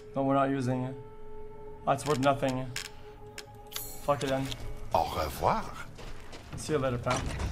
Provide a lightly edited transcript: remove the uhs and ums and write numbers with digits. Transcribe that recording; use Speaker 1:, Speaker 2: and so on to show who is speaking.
Speaker 1: No, we're not using it. That's worth nothing. Fuck it then.
Speaker 2: Au revoir.
Speaker 1: See you later, pal.